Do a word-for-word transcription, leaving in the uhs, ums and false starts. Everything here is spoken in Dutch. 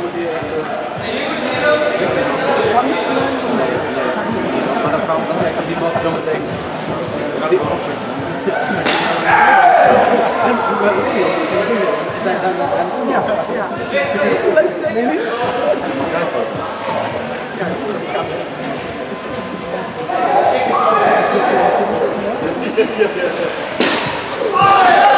Maar dat kan, dat kan die bal zo meteen. Kan die bal ja, ja. Nee, niet? Ja,